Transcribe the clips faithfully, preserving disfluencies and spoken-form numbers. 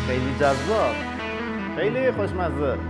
خیلی جذاب، خیلی خوشمزه.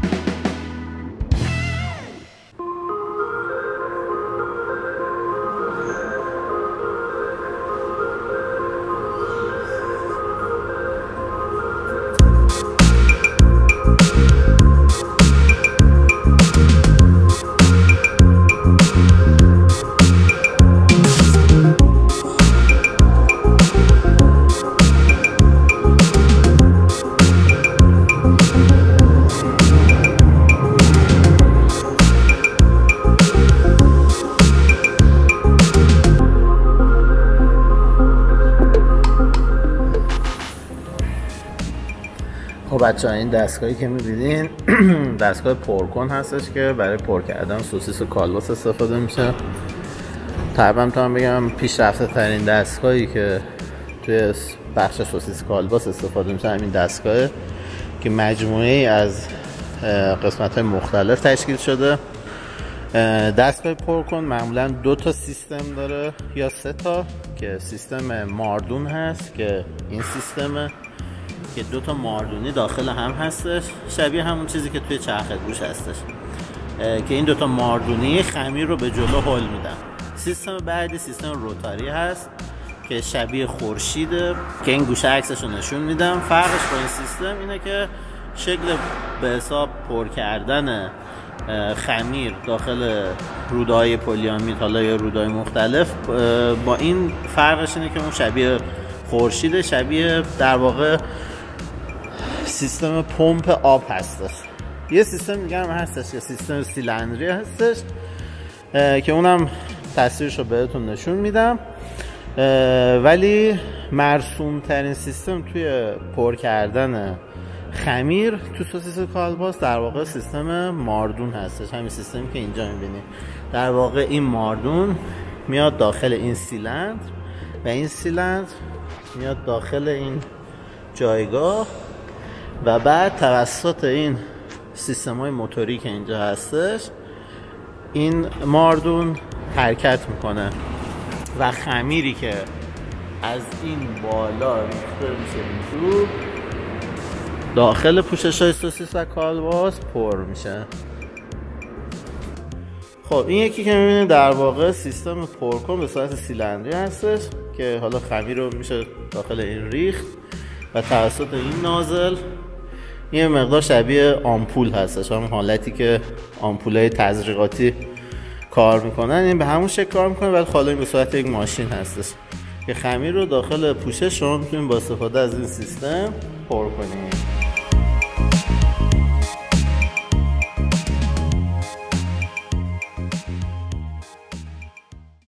خب بچه‌ها، این دستگاهی که می‌بینین دستگاه پرکن هستش که برای پر کردن سوسیس و کالباس استفاده میشه. تقریبا میتونم بگم پیشرفته ترین دستگاهی که توی بخش سوسیس کالباس استفاده میشه همین دستگاهه که مجموعه‌ای از قسمت‌های مختلف تشکیل شده. دستگاه پرکن معمولا دو تا سیستم داره یا سه تا، که سیستم ماردون هست که این سیستمه که دو تا ماردونی داخل هم هستش، شبیه همون چیزی که توی چرخ گوش هستش که این دو تا ماردونی خمیر رو به جلو هل میدن. سیستم بعدی سیستم روتاری هست که شبیه خورشیده که این گوشه عکسش رو نشون میدم. فرقش با این سیستم اینه که شکل به حساب پر کردن خمیر داخل رودهای پلیامید حالا یا رودهای مختلف با این فرقش اینه که اون شبیه خورشید، شبیه در واقع سیستم پمپ آب هستش. یه سیستم دیگه هم هستش که سیستم سیلندری هستش که اونم تصویرشو بهتون نشون میدم، ولی مرسوم ترین سیستم توی پر کردن خمیر تو سوسیس کالباس در واقع سیستم ماردون هستش. همین سیستمی که اینجا میبینید در واقع این ماردون میاد داخل این سیلندر و این سیلندر میاد داخل این جایگاه و بعد توسط این سیستم های موتوری که اینجا هستش این ماردون حرکت میکنه و خمیری که از این بالا ریخته میشه این تو داخل پوشش های سوسیس و کالباس پر میشه. خب این یکی که میبینید در واقع سیستم پرکن به صورت سیلندری هستش که حالا خمیر رو میشه داخل این ریخت و توسط این نازل یه مقدار شبیه آمپول هستش، همون حالتی که آمپولای تزریقاتی کار میکنن این به همون شکل کار میکنه، ولی حالا این به صورت یک ماشین هستش که خمیر رو داخل پوشش شما میتونید با استفاده از این سیستم پر کنید.